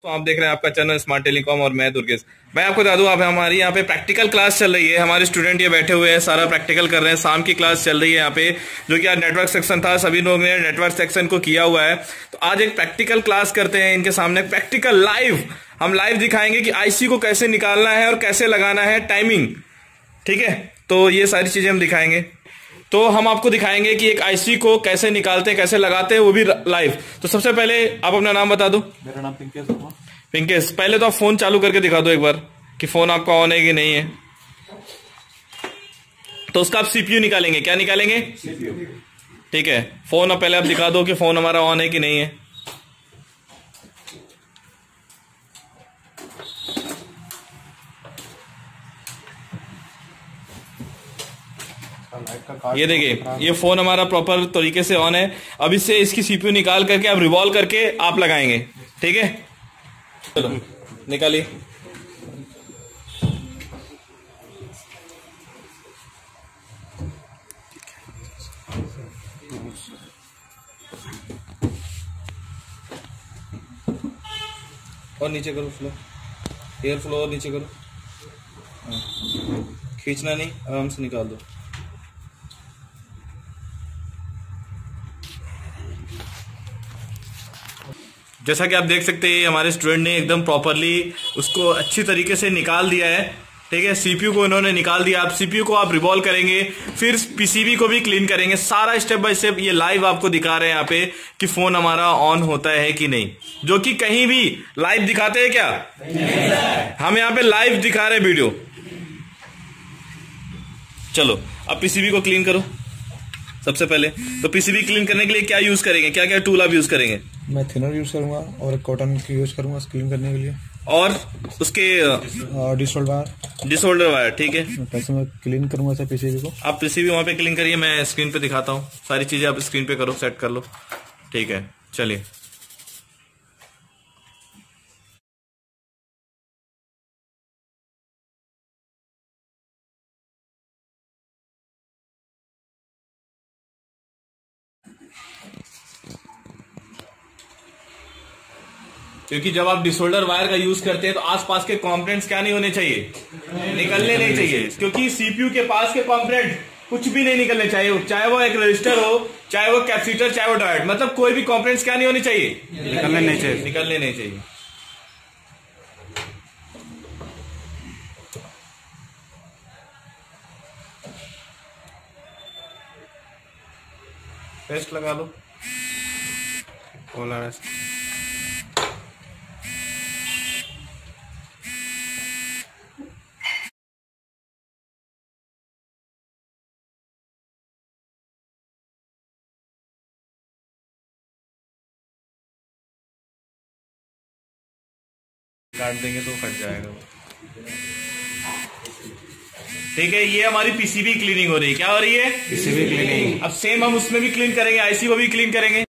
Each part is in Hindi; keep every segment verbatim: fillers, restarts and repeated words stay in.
तो आप देख रहे हैं आपका चैनल स्मार्ट टेलीकॉम और मैं दुर्गेश। मैं आपको बता दूं, आप हमारी यहाँ पे प्रैक्टिकल क्लास चल रही है। हमारे स्टूडेंट ये बैठे हुए हैं, सारा प्रैक्टिकल कर रहे हैं। शाम की क्लास चल रही है यहाँ पे, जो कि आज नेटवर्क सेक्शन था, सभी लोगों ने नेटवर्क सेक्शन को किया हुआ है। तो आज एक प्रैक्टिकल क्लास करते हैं इनके सामने, प्रैक्टिकल लाइव। हम लाइव दिखाएंगे कि आईसी को कैसे निकालना है और कैसे लगाना है, टाइमिंग, ठीक है। तो ये सारी चीजें हम दिखाएंगे। तो हम आपको दिखाएंगे कि एक आईसी को कैसे निकालते हैं, कैसे लगाते हैं, वो भी लाइव। तो सबसे पहले आप अपना नाम बता दो। मेरा नाम पिंकेश है। पिंकेश, पहले तो आप फोन चालू करके दिखा दो एक बार कि फोन आपका ऑन है कि नहीं है। तो उसका आप सीपीयू निकालेंगे। क्या निकालेंगे? सीपीयू। ठीक है, फोन अब पहले आप दिखा दो कि फोन हमारा ऑन है कि नहीं है। ये देखिए, ये फोन हमारा प्रॉपर तरीके से ऑन है। अब इससे इसकी सीपीयू निकाल करके आप रिवॉल्व करके आप लगाएंगे, ठीक है। चलो निकालिए। और नीचे करो फ्लो, एयर फ्लो और नीचे करो। खींचना नहीं, आराम से निकाल दो। जैसा कि आप देख सकते हैं, हमारे स्टूडेंट ने एकदम प्रॉपरली उसको अच्छी तरीके से निकाल दिया है, ठीक है। सीपीयू को इन्होंने निकाल दिया। आप सीपीयू को आप रिवॉल्व करेंगे, फिर पीसीबी को भी क्लीन करेंगे। सारा स्टेप बाय स्टेप ये लाइव आपको दिखा रहे हैं यहाँ पे कि फोन हमारा ऑन होता है कि नहीं, जो कि कहीं भी लाइव दिखाते हैं क्या? नहीं। हम यहाँ पे लाइव दिखा रहे हैं वीडियो। चलो अब पीसीबी को क्लीन करो सबसे पहले। तो पीसीबी क्लीन करने के लिए क्या यूज करेंगे, क्या क्या टूल आप यूज करेंगे? मैं थिनर यूज करूंगा और कॉटन की यूज करूंगा क्लीन करने के लिए, और उसके डिसोल्डर वायर डिसोल्डर वायर, ठीक है। कैसे मैं क्लीन करूंगा सर पीसीबी को? आप पीसीबी वहां पे क्लीन करिए, मैं स्क्रीन पे दिखाता हूँ। सारी चीजें आप स्क्रीन पे करो, सेट कर लो, ठीक है। चलिए क्योंकि जब आप डिसोल्डर वायर का यूज करते हैं तो आसपास के कंपोनेंट्स क्या नहीं होने चाहिए, निकलने नहीं चाहिए। क्योंकि सीपीयू के पास के कंपोनेंट कुछ भी नहीं निकलने चाहिए, चाहे वो एक रजिस्टर हो, चाहे वो कैपेसिटर, चाहे वो डायोड, मतलब कोई भी कंपोनेंट्स क्या नहीं होने चाहिए, निकलने नहीं चाहिए, निकलने नहीं चाहिए। पेस्ट लगा लो, पोलर काट देंगे तो कट जाएगा, ठीक है। ये हमारी पीसीबी क्लीनिंग हो रही है। क्या हो रही है? PCB cleaning. अब सेम हम उसमें भी क्लीन करेंगे, आईसी को भी क्लीन करेंगे।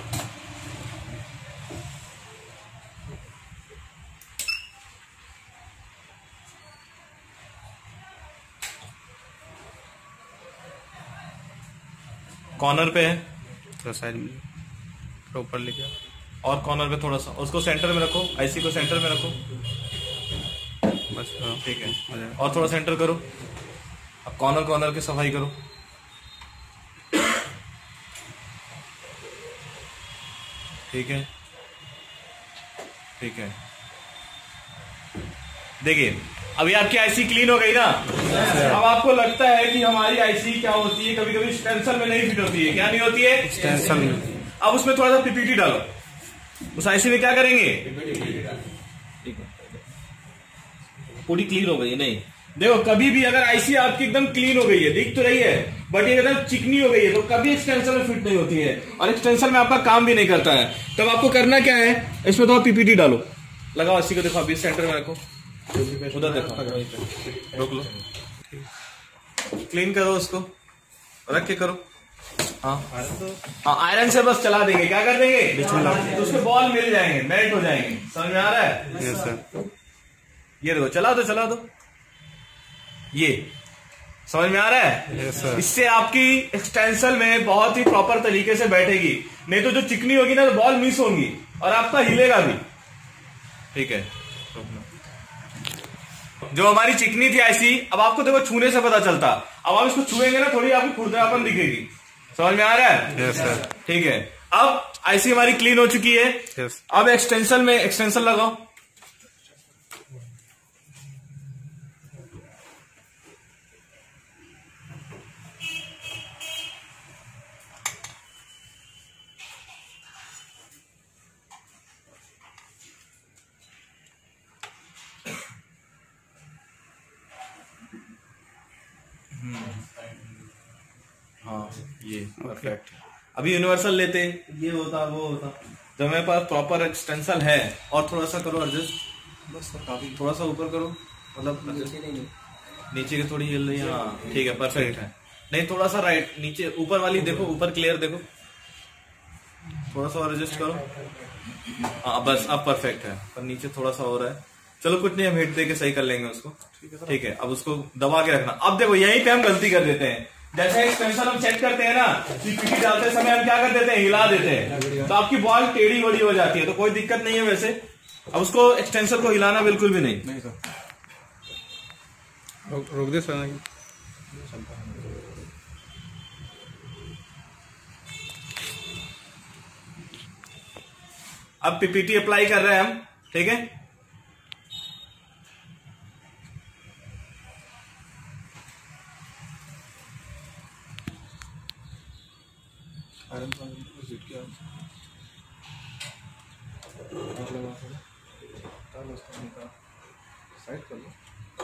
कॉर्नर पे है, थोड़ा साइड में ऊपर लेके, और कॉर्नर पे थोड़ा सा, उसको सेंटर में रखो, आईसी को सेंटर में रखो, बस, ठीक है। और थोड़ा सेंटर करो। अब कॉर्नर कॉर्नर की सफाई करो, ठीक है, ठीक है। देखिए अभी आपकी आईसी क्लीन हो गई ना। अब आपको लगता है कि हमारी आईसी क्या होती है, कभी कभी स्टेंसल में नहीं फिट होती है। क्या नहीं होती है? स्टेंसल में। अब उसमें थोड़ा सा पीपीटी डालो। उस आईसी में क्या करेंगे? ठीक है, पूरी क्लीन हो गई है। नहीं, देखो कभी भी अगर आईसी आपकी एकदम क्लीन हो गई है, दिख तो रही है, बट ये एकदम चिकनी हो गई है, तो कभी एक्सटेंशन में फिट नहीं होती है, और एक्सटेंशन में आपका काम भी नहीं करता है। तब आपको करना क्या है, इसमें थोड़ा पीपीटी डालो, लगाओ, आईसी को देखो, अभी सेंटर में रखो, उधर देखो, रोक लो, क्लीन करो उसको, रख के करो। हाँ हाँ, आयरन से बस चला देंगे। क्या कर देंगे? तो उसके बॉल मिल जाएंगे, मेल्ट हो जाएंगे। समझ में आ रहा है? Yes sir. ये देखो, चला दो चला दो, ये समझ में आ रहा है? yes, इससे आपकी एक्सटेंशन में बहुत ही प्रॉपर तरीके से बैठेगी। नहीं तो जो चिकनी होगी ना, तो बॉल मिस होंगी और आपका हिलेगा भी। ठीक है। जो हमारी चिकनी थी आईसी, अब आपको देखो छूने से पता चलता, अब आप इसको छुएंगे ना थोड़ी आपको खुरदरापन दिखेगी। समझ में आ रहा है? Yes sir. ठीक है, अब आईसी हमारी क्लीन हो चुकी है। यस। अब एक्सटेंशन में एक्सटेंशन लगाओ। हाँ ये परफेक्ट। अभी यूनिवर्सल लेते, ये होता वो होता। जब मेरे पास प्रॉपर एक्सटेंशन है, और थोड़ा सा करो एडजस्ट, बस काफी थोड़ा सा ऊपर करो, मतलब नीचे की थोड़ी हिल रही है। हाँ ठीक है, परफेक्ट है। नहीं थोड़ा सा राइट, नीचे ऊपर वाली देखो, ऊपर क्लियर देखो, थोड़ा सा और एडजस्ट करो। हाँ बस अब परफेक्ट है, पर नीचे थोड़ा सा हो रहा है। चलो कुछ नहीं, हम हिट दे के सही कर लेंगे उसको। ठीक है, अब उसको दबा के रखना। अब देखो यहीं पे हम गलती कर देते हैं। जैसे एक्सटेंशन हम चेक करते हैं ना, पीपीटी डालते समय हम क्या कर देते हैं, हिला देते हैं, तो आपकी बॉल टेढ़ी बड़ी हो जाती है, तो कोई दिक्कत नहीं है वैसे। अब उसको एक्सटेंशन को हिलाना बिल्कुल भी नहीं। नहीं सर, रोक रोक दे सर। अब पीपीटी अप्लाई कर रहे हैं हम, ठीक है। आयरन जीत किया साइड कर लो।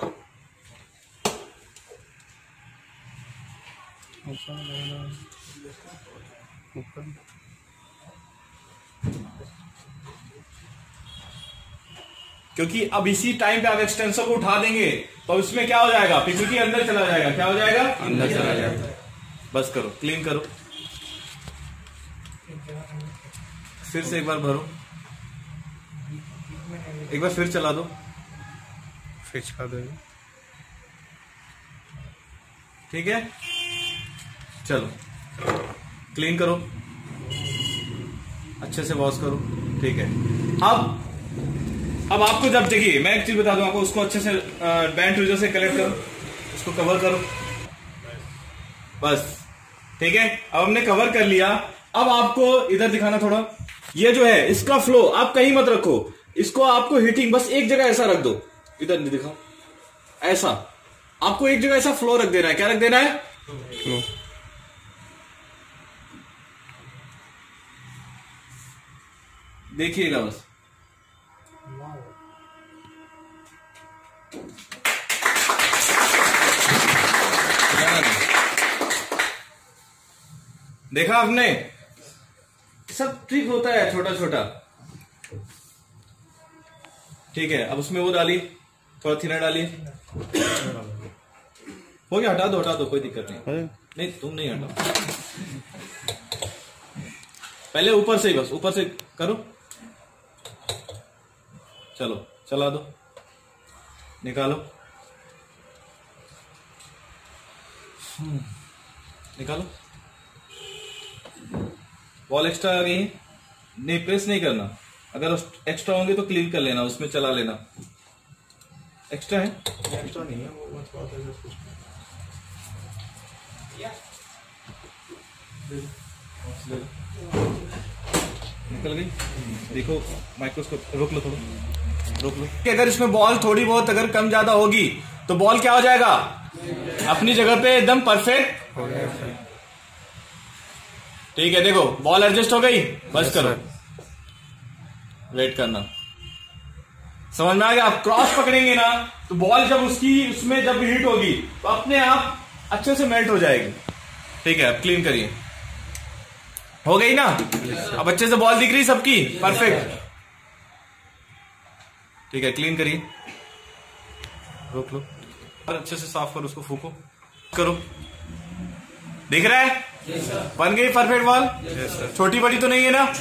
क्योंकि अब इसी टाइम पे आप एक्सटेंशन को उठा देंगे तो इसमें क्या हो जाएगा, पीपीटी अंदर चला जाएगा। क्या हो जाएगा? अंदर चला जाएगा। बस करो, क्लीन करो, फिर से एक बार भरो, एक बार फिर चला दो, फिर चला दो। ठीक है। चलो क्लीन करो, अच्छे से वॉश करो। ठीक है, अब अब आपको जब देखिए मैं एक चीज बता दूं आपको, उसको अच्छे से बैंड ट्विजर से कलेक्ट करो, उसको कवर करो, बस। ठीक है, अब हमने कवर कर लिया। अब आपको इधर दिखाना थोड़ा, ये जो है इसका फ्लो आप कहीं मत रखो, इसको आपको हीटिंग बस एक जगह ऐसा रख दो, इधर नहीं दिखाओ, ऐसा आपको एक जगह ऐसा फ्लो रख देना है। क्या रख देना है? फ्लो। देखिएगा बस, देखा आपने, सब ट्रिक होता है छोटा छोटा। ठीक है, अब उसमें वो डाली, थोड़ा थिनर डाली, हो गया। हटा दो हटा दो, कोई दिक्कत नहीं। नहीं तुम नहीं हटाओ, पहले ऊपर से ही, बस ऊपर से करो। चलो चला दो, निकालो, निकालो। बॉल एक्स्ट्रा आ गई, नहीं प्रेस नहीं करना, अगर एक्स्ट्रा होंगे तो क्लीन कर लेना, उसमें चला लेना। एक्स्ट्रा है? एक्स्ट्रा नहीं है वो, बस बात है कुछ। निकल गई, देखो माइक्रोस्कोप, रोक लो थोड़ा, रोक लो। अगर इसमें बॉल थोड़ी बहुत अगर कम ज्यादा होगी तो बॉल क्या हो जाएगा, अपनी जगह पे एकदम परफेक्ट हो गया। ठीक है, देखो बॉल एडजस्ट हो गई, बस करो, वेट करना। समझ में आ गया? आप क्रॉस पकड़ेंगे ना तो बॉल जब उसकी उसमें जब हीट होगी तो अपने आप अच्छे से मेल्ट हो जाएगी। ठीक है, अब क्लीन करिए, हो गई ना? अब अच्छे से बॉल दिख रही सबकी, परफेक्ट। ठीक है, क्लीन करिए, रोक लो और अच्छे से साफ करो, उसको फूको, करो। दिख रहा है? बन गई परफेक्ट बॉल। छोटी बड़ी तो नहीं है ना?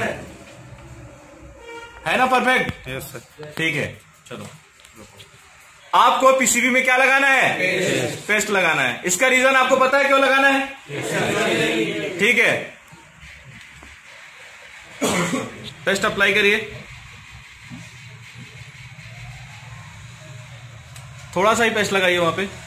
है ना परफेक्ट? Yes sir. ठीक है, चलो आपको पीसीबी में क्या लगाना है? पेस्ट, पेस्ट लगाना है। इसका रीजन आपको पता है क्यों लगाना है? ठीक है, पेस्ट अप्लाई करिए। थोड़ा सा ही पेस्ट लगाइए वहां पे।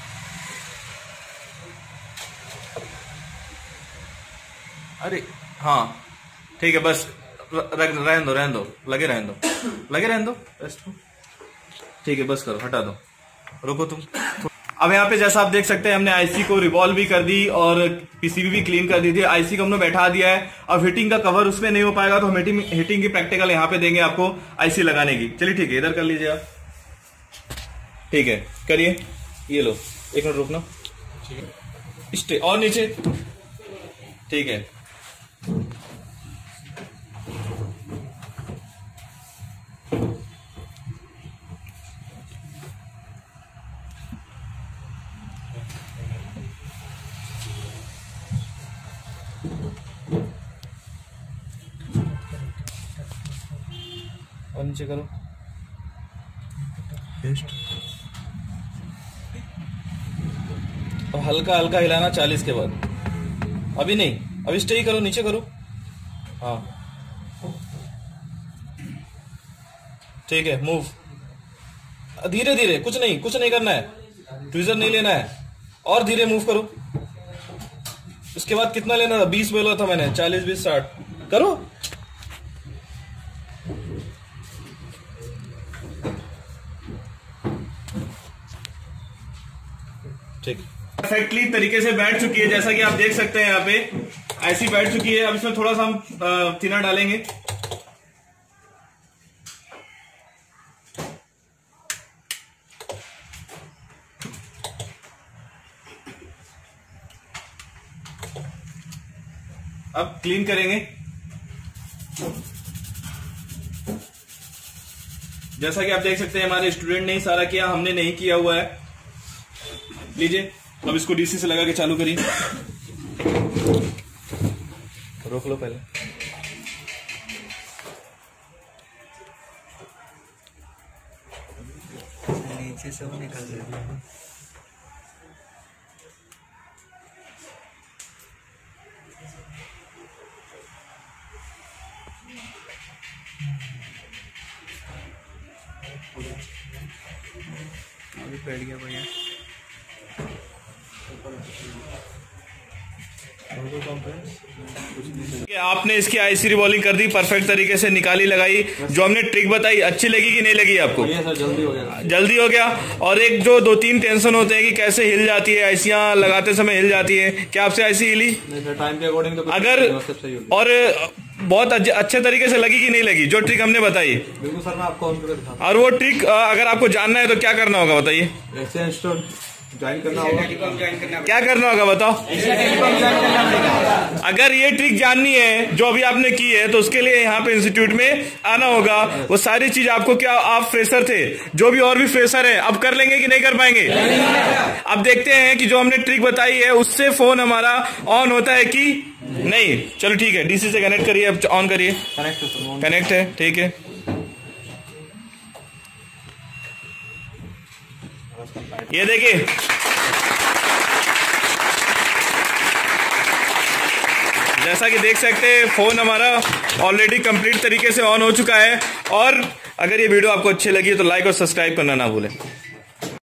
अरे हाँ ठीक है, बस रहने दो रहने दो लगे रहने दो लगे रहने दो पेस्ट को। ठीक है बस करो, हटा दो, रुको तुम। अब यहाँ पे जैसा आप देख सकते हैं हमने आईसी को रिवॉल्व भी कर दी और पीसीबी भी क्लीन कर दी थी। आईसी को हमने बैठा दिया है। अब हीटिंग का कवर उसमें नहीं हो पाएगा तो हम हीटिंग हीटिंग की प्रैक्टिकल यहाँ पे देंगे आपको आईसी लगाने की। चलिए ठीक है, इधर कर लीजिए आप। ठीक है करिए, ये लो एक मिनट रुकना, स्टे और नीचे। ठीक है और नीचे करो पेस्ट। और हल्का हल्का हिलाना चालीस के बाद। अभी नहीं, अभी स्टे ही करो, नीचे करो। हाँ ठीक है, मूव धीरे धीरे, कुछ नहीं कुछ नहीं करना है, ट्विजर नहीं लेना है। और धीरे मूव करो। उसके बाद कितना लेना था? बीस बोला था मैंने, चालीस बीस साठ करो। ठीक, परफेक्टली तरीके से बैठ चुकी है, जैसा कि आप देख सकते हैं यहाँ पे ऐसी बैठ चुकी है। अब इसमें थोड़ा सा हम थिनर डालेंगे। अब क्लीन करेंगे। जैसा कि आप देख सकते हैं हमारे स्टूडेंट ने ही सारा किया, हमने नहीं किया हुआ है। लीजिए अब इसको डीसी से लगा के चालू करिए। रोक लो पहले। नीचे से वो निकल जाएगा। अभी बैठ गया भैया। आपने इसकी आईसी रिवॉल्विंग कर दी, परफेक्ट तरीके से निकाली लगाई। जो हमने ट्रिक बताई अच्छी लगी कि नहीं लगी आपको? सर जल्दी हो गया, जल्दी हो गया। और एक जो दो तीन टेंशन होते हैं कि कैसे हिल जाती है, आईसियां लगाते समय हिल जाती है, क्या आपसे आईसी हिली? टाइम के अकॉर्डिंग तो अगर और बहुत अच्छे तरीके से लगी कि नहीं लगी जो ट्रिक हमने बताई? बिल्कुल सर, मैं आपको ऑन करके दिखाता हूं। और वो ट्रिक अगर आपको जानना है तो क्या करना होगा बताइए? ऐसे इंस्टॉल ज्वाइन करना होगा। क्या करना होगा बताओ? अगर ये ट्रिक जाननी है जो अभी आपने की है तो उसके लिए यहाँ पे इंस्टीट्यूट में आना होगा। वो सारी चीज आपको, क्या आप फ्रेशर थे, जो भी और भी फ्रेशर है अब कर लेंगे कि नहीं कर पाएंगे? अब देखते हैं कि जो हमने ट्रिक बताई है उससे फोन हमारा ऑन होता है कि नहीं। चलो ठीक है, डीसी से कनेक्ट करिए, अब ऑन करिए। कनेक्ट है, ठीक है। ये देखिए जैसा कि देख सकते हैं फोन हमारा ऑलरेडी कंप्लीट तरीके से ऑन हो चुका है। और अगर ये वीडियो आपको अच्छी लगी तो लाइक और सब्सक्राइब करना ना भूलें।